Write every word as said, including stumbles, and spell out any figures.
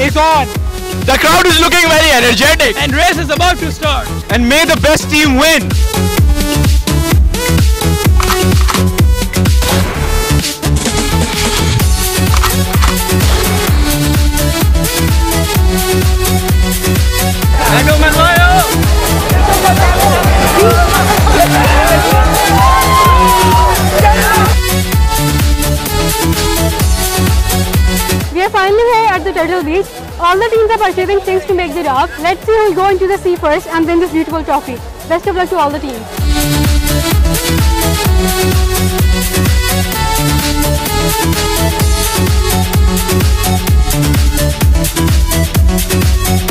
It's on! The crowd is looking very energetic. And race is about to start. And may the best team win. We are finally here at the Turtle Beach. All the teams are purchasing things to make the raft. Let's see who will go into the sea first and win this beautiful trophy. Best of luck to all the teams. We'll be right back.